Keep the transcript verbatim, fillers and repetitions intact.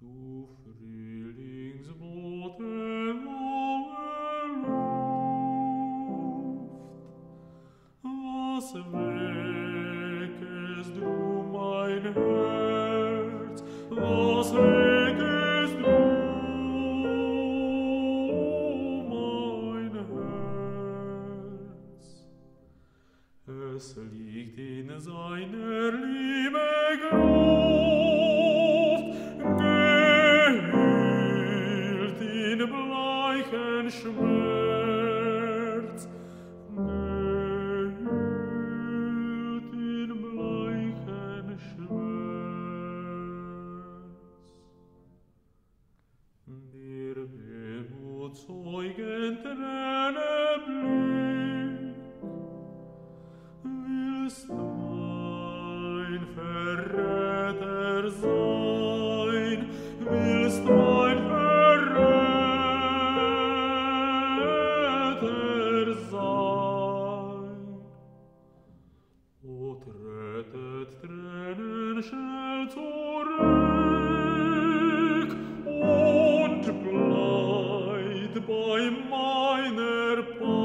Du Frühlingsbote hohe Luft, was weckest du mein Herz, was weckest du mein Herz? Es liegt in seiner Liebe Gruft, gehüllt in bleichen Schmerz, gehüllt in bleichen Schmerz. Der Wehmut zeugen Träne Blick, willst mein Verräter sein, willst mein Verräter sein. O trätet Tränen schnell zurück und bleibt bei meiner Pein.